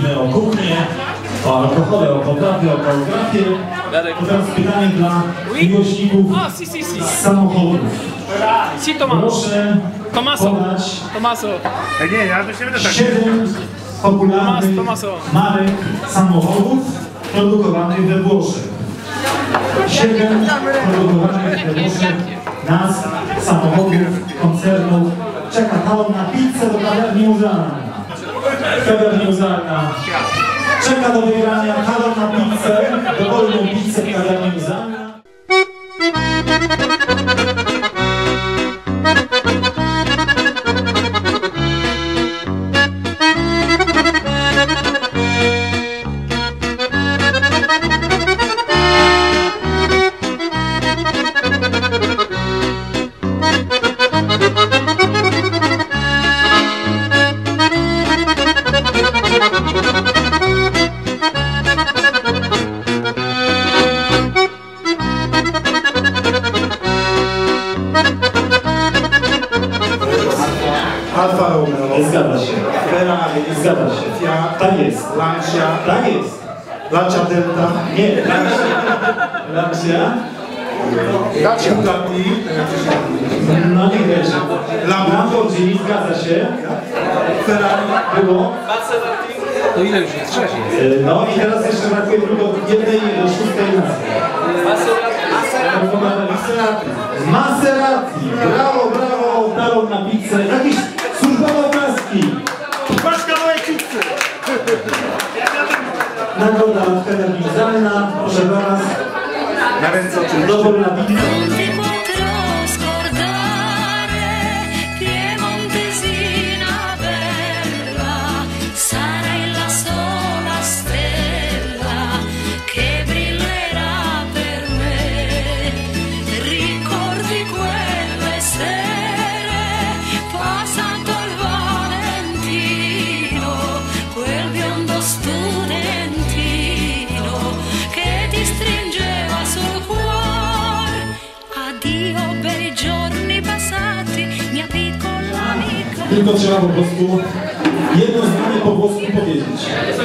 prosimy o kuchnię, o alkohole, o potrawy, o geografię. To teraz pytanie dla miłośników samochodów. Proszę podać 7 popularnych marek samochodów produkowanych we Włoszech. 7 produkowanych we Włoszech nazw samochodów, koncernów. Czeka talon na pizzę do kawiarni muzealnej. Kawiarnia muzealna czeka do wygrania talon na pizzę, dowolną pizzę w kawiarni muzealnej. Alfa Romeo. Zgadza się. Ferrari. Zgadza się. Fiat. Tak jest. Lancia. Tak jest. Lancia Delta. Nie. Lancia. Bugatti. No nie wiesz. Lamborghini. Zgadza się. Ferrari. Było. To ile już jest? 6 jest. No i teraz jeszcze brakuje tylko jednej szóstej nazwy. Maserati. Maserati. Brawo, brawo. Talon na pizzę. Jakieś służbowe obrazki. Masz kawałek pizzy. Nagroda telewizjalna. Proszę was. Na ręce oczywiście. Dowolna pizza. Tylko trzeba po prostu jedno zdanie po włosku powiedzieć.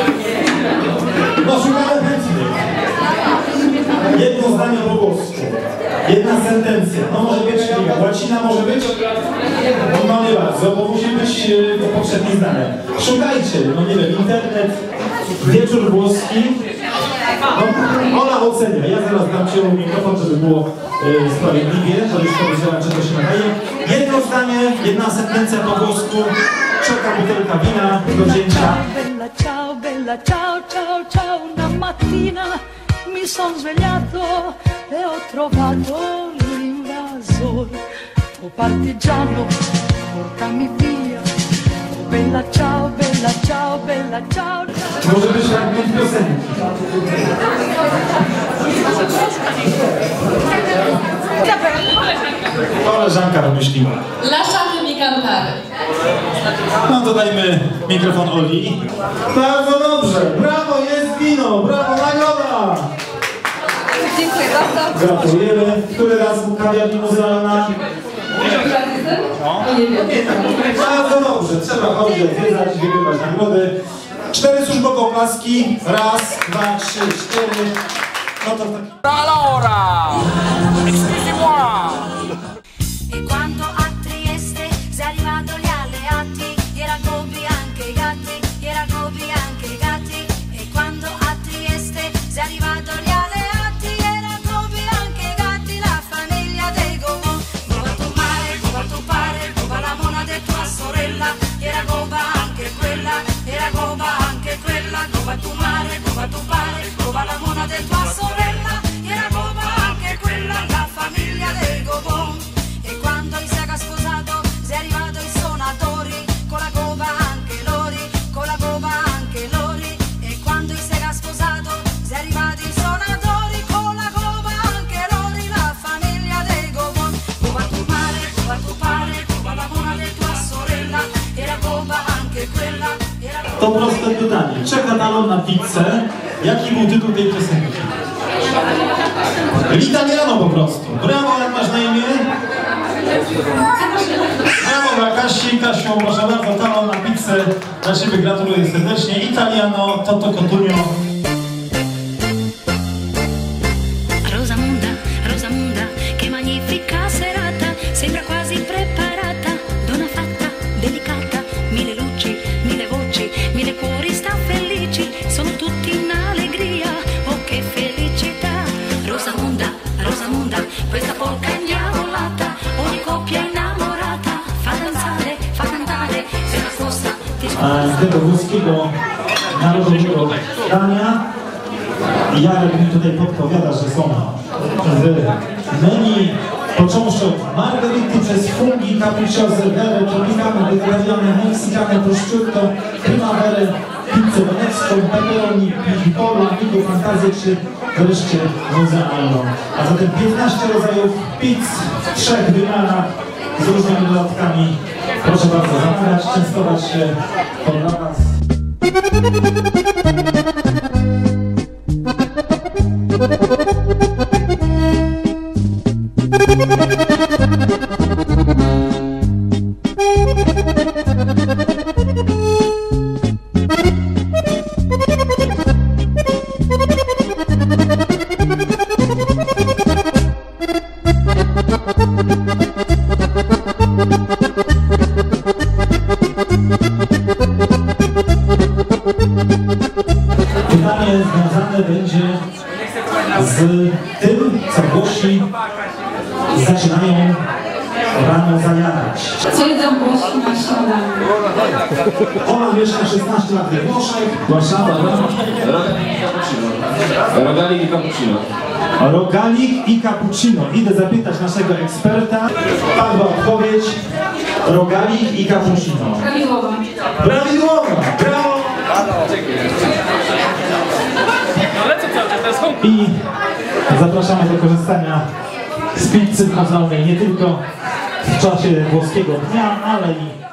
No szukamy chętnych. Jedno zdanie po włosku. Jedna sentencja. No może być, łacina może być? No nie bardzo, bo musi być poprzednie zdanie. Szukajcie, no nie wiem, internet, wieczór włoski. No, Ola ocenia. Ja zaraz dam ci mikrofon, żeby było sprawiedliwie, bo już powiedziałem, że to się nadaje. Jedno zdanie, jedna sentencja po włosku. Czeka butelka wina do wzięcia. Bella ciao, bella ciao, ciao, ciao. Una mattina mi son svegliato e ho trovato l'invasore. Oh partigiano, portami via. Oh bella ciao, bella ciao, bella ciao. Może być fragment piosenki. Koleżanka wymyśliła. Lasciatemi cantare. No to dajmy mikrofon Oli. Bardzo dobrze, brawo, jest wino, brawo, nagroda! Dziękuję bardzo. Gratulujemy. Który raz kawiarni muzealna? Nie wiem. Bardzo dobrze, trzeba chodzić, odwiedzać, wygrywać nagrody. 4 służbowe oklaski. Raz, 2, 3, 4. No to taki... Allora! Excusez-moi! E quando a Trieste sei arrivato gli alleati, era Gobi anche i gatti, era Gobi anche i gatti. E quando a Trieste sei arrivato gli alleati, era Gobi anche i gatti, la famiglia dei Gobbo. Goba tu mare, goba tu pare, goba la mona de tua sorella, era Goba anche quella, era Goba anche quella. Goba tu mare, goba tu pare, goba la mona de tua sorella, era Goba anche quella, la famiglia dei Gobbo. E quando il Saga sposato sei arrivato i suonatori, con la Goba anche lori, con la Goba anche lori. E quando il Saga sposato sei arrivati i suonatori, con la Goba anche lori, la famiglia dei Gobbo. Goba tu mare, goba tu pare, goba la mona de tua sorella, era Goba anche quella, era Goba. To proste pytanie. Czeka talon na pizzę. Jaki był tytuł tej piosenki? L'Italiano po prostu. Brawo, jak masz na imię? Brawo dla Kasi. Kasiu, proszę bardzo, talon na pizzę. Dla Ciebie gratuluję serdecznie. Italiano, Toto Cotugno. Rosamunda, Rosamunda, che magnifica serata, sembra quasi preparata, donna fatta, delicata, mille luci, mille voci, mille cuori sta felici, sono tutti in allegria, oh che felicità. Rosamunda, Rosamunda, questa polca indiavolata, ogni coppia innamorata, fa danzare, fa cantare, se nascosta ti Tego włoskiego narodowego dania. Jarek mi tutaj podpowiada, że są w menu począwszy od margarity przez fungi, capricciosa, vere, tropicane, vegetariane, mexicane, prosciutto, primavera, pizzę wenecką, pepperoni, polo, amigo, fantazję czy wreszcie mozzarella. A zatem 15 rodzajów pizz w 3 wymiarach z różnymi dodatkami. Proszę bardzo zamawiać, częstować się pod nas. Pytanie związane będzie z tym, co Włosi zaczynają rano zajadać. Co jedzą Włosi na śniadanie? Ona mieszka 16 lat we Włoszech. Warszawa. Rogalik i cappuccino. Rogalik i cappuccino. Idę zapytać naszego eksperta. Padła odpowiedź. Rogalik i cappuccino. Prawidłowa. Prawidłowa! Brawo! I zapraszamy do korzystania z pizzy kontrolnej nie tylko w czasie włoskiego dnia, ale i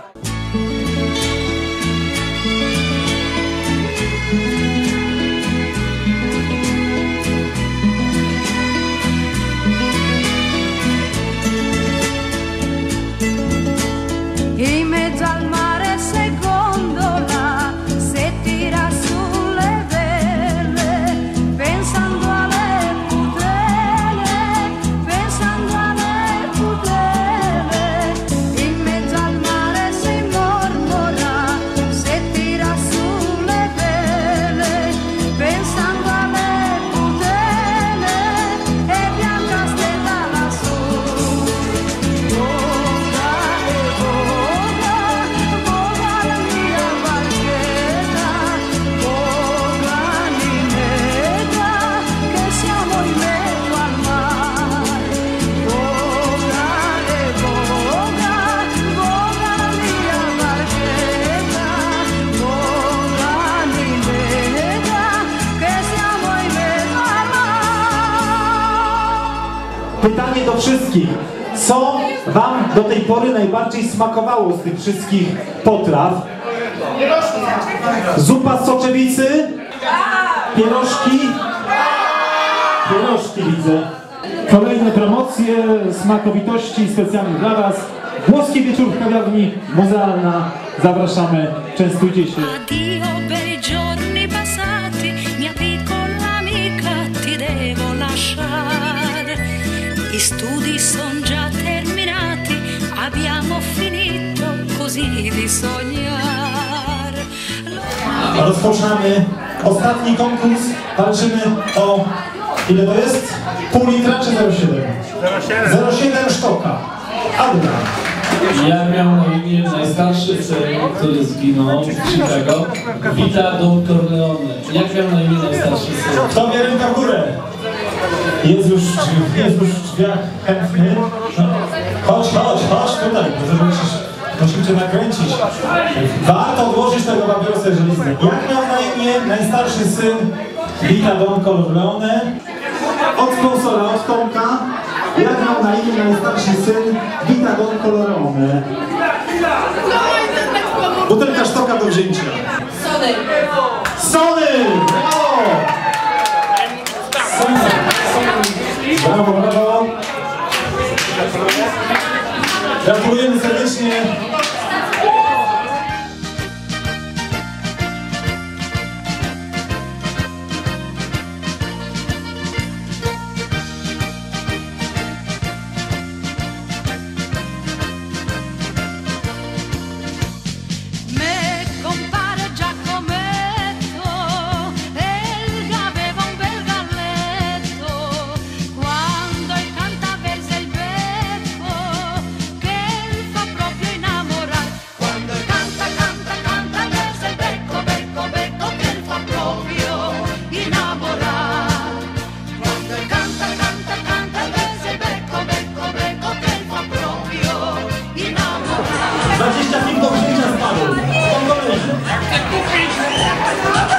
in mezzo al mare se gondola, se tira sulle vele, pensando alle putele, pensando alle putele. In mezzo al mare si mormora, se tira sulle vele, pensando alle putele, e bianca stella lassù. pytanie do wszystkich. Co Wam do tej pory najbardziej smakowało z tych wszystkich potraw? Zupa z soczewicy? Pierożki? Pierożki widzę. Kolejne promocje, smakowitości specjalnie dla Was. Włoski wieczór w kawiarni muzealna. Zapraszamy, częstujcie się. Addio per i giorni passati, mia piccola amica, ti devo lasciare. I studi son già terminati, abbiamo finito così di sognare. Rozpoczynamy ostatni konkurs. Walczymy o... ile to jest? Pół litra czy 0,7? 0,7 sztoka. Adna. Ja miał na imię najstarszy syn, który zginął w Chicago, Vita Don Corleone. Jak miał na imię najstarszy syn? Kto wie, ręka w górę? Jest już w drzwiach chętny. No. Chodź tutaj, musimy cię nakręcić. Warto odłożyć tego papierosa, jeżeli chce. Jak miał na imię najstarszy syn Vita Don Corleone? Od sponsora, od Tomka. Jak miał na imię najstarszy syn Vita Don Corleone? Butelka sztoka do wzięcia. Sody. Sony! Brawo! Brawo, brawo!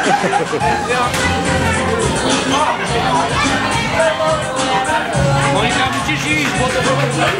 Monika, musisz iść, bo to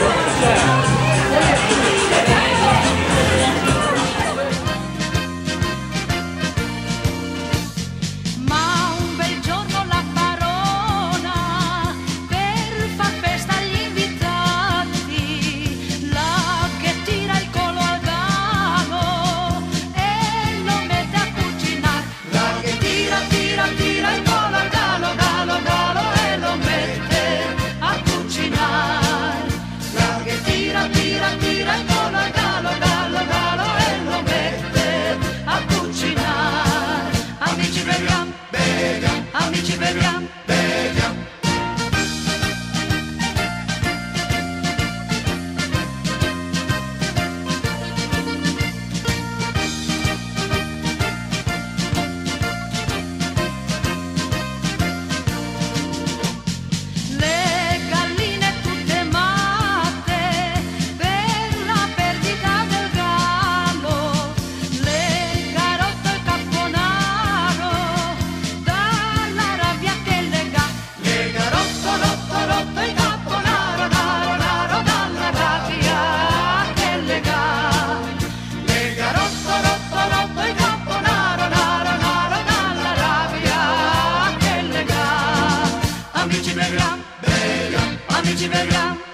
Ma un bel giorno la parona per far festa agli invitati, la che tira il collo al gallo e lo mette a cucinare, la che tira il collo al gallo, gallo, gallo e lo mette a cucinare, la che tira il collo al gallo, gallo, gallo e lo mette a cucinare. Amici beviamo, beviamo, amici beviamo, beviamo. Le galline tutte matte per la perdita del gallo, le carotte e il caponaro dalla rabbia che lega, le garotto, rotto, rotto il caponaro, naro, naro dalla rabbia che lega, le garotto, rotto, rotto il caponaro, naro, naro dalla rabbia che lega. Amici beviamo, beviamo, amici beviamo.